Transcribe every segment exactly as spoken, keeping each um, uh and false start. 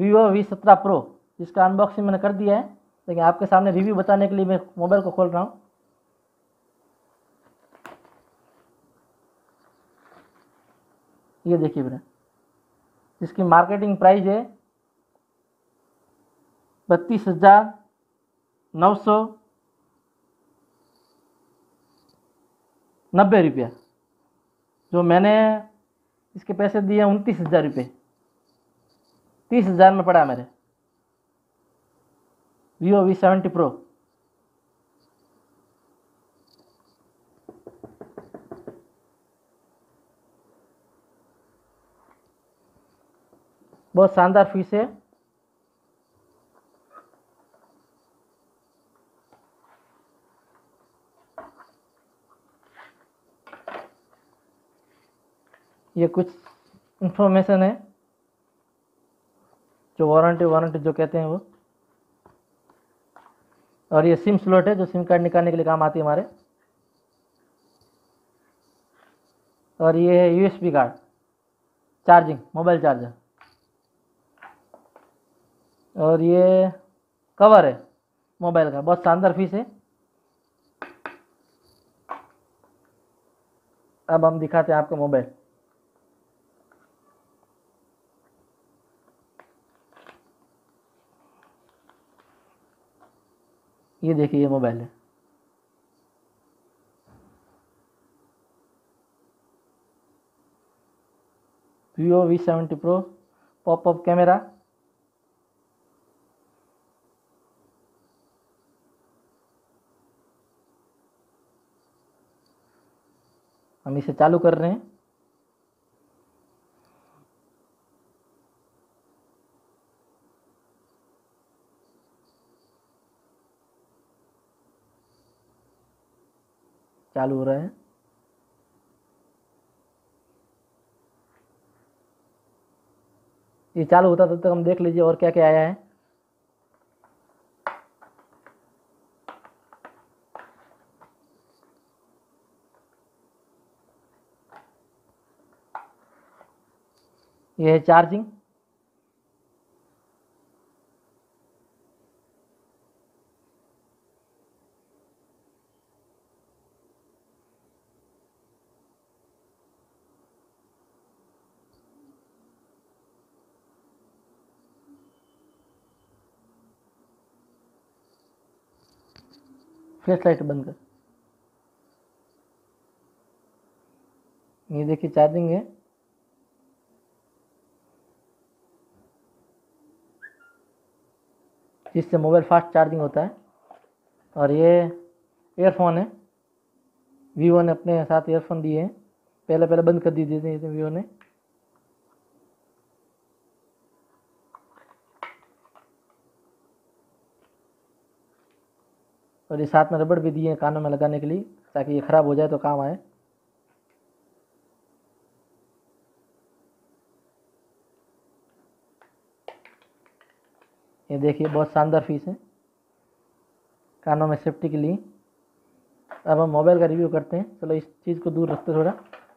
Vivo V सत्रह pro, जिसका unboxing मैंने कर दिया है, लेकिन आपके सामने रिव्यू बताने के लिए मैं मोबाइल को खोल रहा हूँ। ये देखिए मेरा, इसकी मार्केटिंग प्राइस है बत्तीस हजार नौ सौ नब्बे रुपया, जो मैंने इसके पैसे दिए उनतीस हजार रुपये, तीस हजार में पड़ा मेरे वीवो वी सेवेंटी प्रो। बहुत शानदार फीस है। ये कुछ इंफॉर्मेशन है, जो वारंटी वारंटी जो कहते हैं वो, और ये सिम स्लॉट है जो सिम कार्ड निकालने के लिए काम आती है हमारे, और ये है USB card, charging mobile charger, और ये कवर है मोबाइल का। बहुत शानदार फीस है। अब हम दिखाते हैं आपको मोबाइल। ये देखिए, ये मोबाइल है। Vivo V seventy pro, pop up camera, हम इसे चालू कर रहे हैं। चालू हो रहा है। ये चालू होता तब तक हम देख लीजिए और क्या क्या आया है। ये है चार्जिंग, फ्लैश लाइट बंद कर। ये देखिए चार्जिंग है। जिससे मोबाइल फास्ट चार्जिंग होता है। और ये ईयरफोन है, वीवो ने अपने साथ ईयरफोन दिए हैं, पहले पहले बंद कर दिए थे वीवो ने। और ये साथ में रबड़ भी दिए हैं कानों में लगाने के लिए, ताकि ये ख़राब हो जाए तो काम आए। ये देखिए, बहुत शानदार फीस है कानों में सेफ्टी के लिए। अब हम मोबाइल का रिव्यू करते हैं। चलो इस चीज़ को दूर रखते थोड़ा।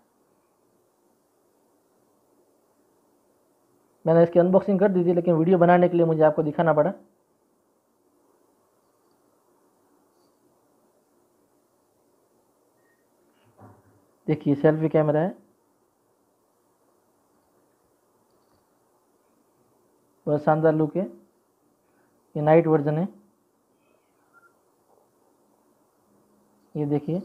मैंने इसकी अनबॉक्सिंग कर दी थी, लेकिन वीडियो बनाने के लिए मुझे आपको दिखाना पड़ा। देखिए, सेल्फी कैमरा है, बहुत शानदार लुक है। ये नाइट वर्जन है। ये देखिए,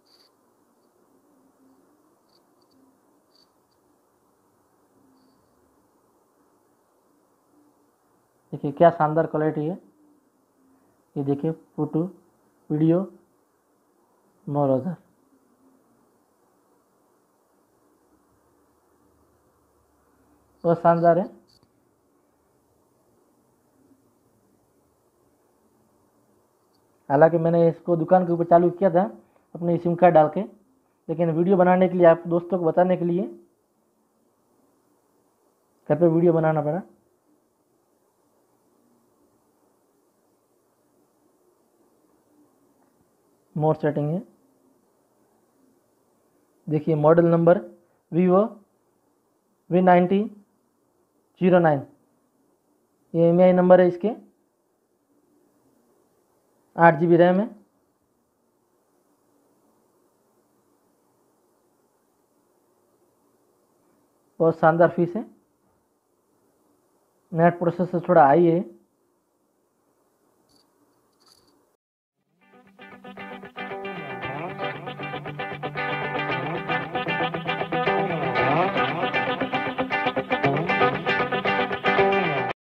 देखिए क्या शानदार क्वालिटी है। ये देखिए, फोटो वीडियो मोर अदर, बहुत शानदार है। हालांकि मैंने इसको दुकान के ऊपर चालू किया था अपनी सिम कार्ड डाल के, लेकिन वीडियो बनाने के लिए, आप दोस्तों को बताने के लिए घर पे वीडियो बनाना पड़ा। मोर सेटिंग है। देखिए, model number Vivo V ninety zero nine. ये एम आई नंबर है इसके, आठ जी बी रैम है। बहुत शानदार फीस है। नेट प्रोसेसर थोड़ा हाई है।